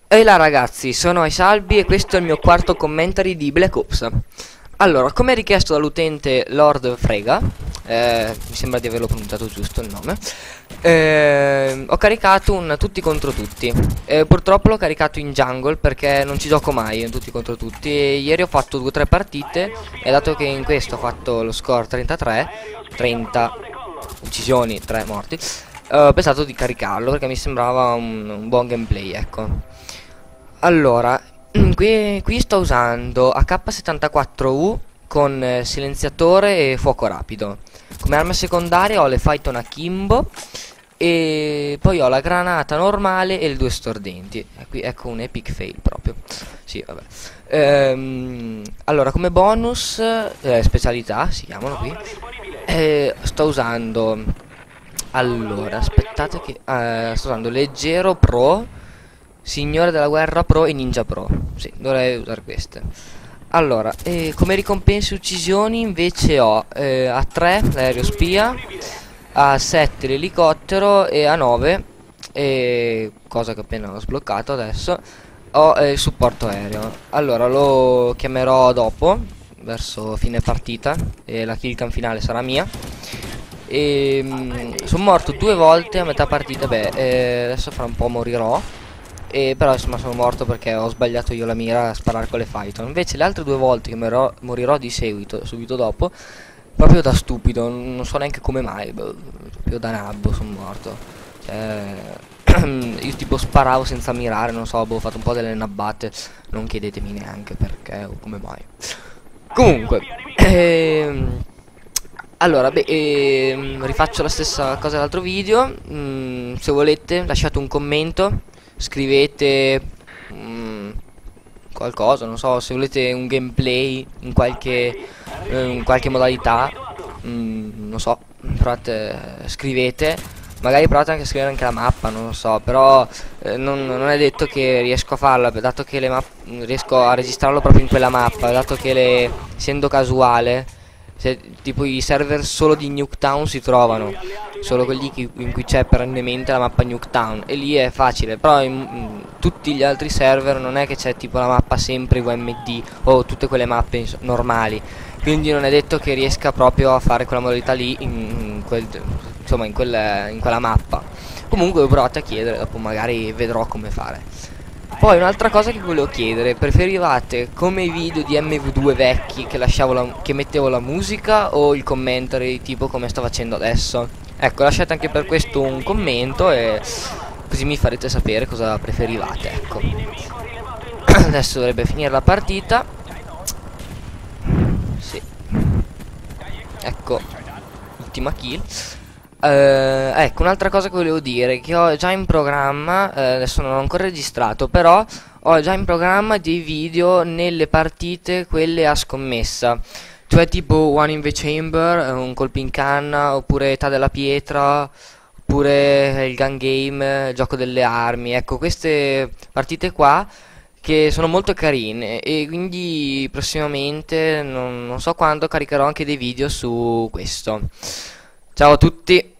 Ehi là ragazzi, sono Aisalbi e questo è il mio quarto commentary di Black Ops. Allora, come richiesto dall'utente Lord Frega, mi sembra di averlo pronunciato giusto il nome, ho caricato un tutti contro tutti. Purtroppo l'ho caricato in jungle perché non ci gioco mai in tutti contro tutti e ieri ho fatto 2 o 3 partite e dato che in questo ho fatto lo score 33, 30 uccisioni, 3 morti, ho pensato di caricarlo perché mi sembrava un buon gameplay, ecco. Allora, qui sto usando AK-74U con silenziatore e fuoco rapido. Come arma secondaria ho le Phaeton Akimbo e poi ho la granata normale e le 2 stordenti. E qui ecco un epic fail proprio. Sì, vabbè. Allora, come bonus, specialità si chiamano qui. Sto usando. Allora, aspettate che. Sto usando Leggero Pro, Signore della Guerra Pro e Ninja Pro. Sì, dovrei usare queste. Allora, come ricompense uccisioni invece ho a 3 l'aereo spia, a 7 l'elicottero e a 9, cosa che appena ho sbloccato adesso, ho il supporto aereo. Allora, lo chiamerò dopo, verso fine partita, e la killcam finale sarà mia. E sono morto 2 volte a metà partita. Beh, adesso fra un po' morirò. Però insomma sono morto perché ho sbagliato io la mira a sparare con le Phaeton. Invece le altre 2 volte che morirò di seguito, subito dopo, proprio da stupido, non so neanche come mai, proprio da nabbo sono morto. Cioè, io tipo sparavo senza mirare, non so, ho fatto un po' delle nabbate, non chiedetemi neanche perché o come mai. Comunque, allora, beh, rifaccio la stessa cosa dell'altro video. Se volete lasciate un commento, scrivete qualcosa, non so, se volete un gameplay in qualche modalità, non so, provate, scrivete. Magari provate anche a scrivere anche la mappa, non lo so, però non è detto che riesco a farla, dato che riesco a registrarlo proprio in quella mappa, dato che essendo casuale, tipo i server solo di Nuketown si trovano, solo quelli in cui c'è perennemente la mappa Nuketown, e lì è facile, però in tutti gli altri server non è che c'è tipo la mappa sempre UMD o tutte quelle mappe normali, quindi non è detto che riesca proprio a fare quella modalità lì insomma in quella mappa. Comunque provate a chiedere, dopo magari vedrò come fare. Poi un'altra cosa che volevo chiedere, preferivate come i video di MV2 vecchi che mettevo la musica o il commentary tipo come sto facendo adesso? Ecco, lasciate anche per questo un commento e così mi farete sapere cosa preferivate, ecco. Adesso dovrebbe finire la partita. Sì. Ecco, ultima kill. Ecco, un'altra cosa che volevo dire, che ho già in programma, adesso non ho ancora registrato, però ho già in programma dei video nelle partite, quelle a scommessa, cioè tipo One in the Chamber, un colpo in canna, oppure Età della Pietra, oppure il Gun Game, il gioco delle armi, ecco, queste partite qua che sono molto carine e quindi prossimamente, non so quando, caricherò anche dei video su questo. Ciao a tutti!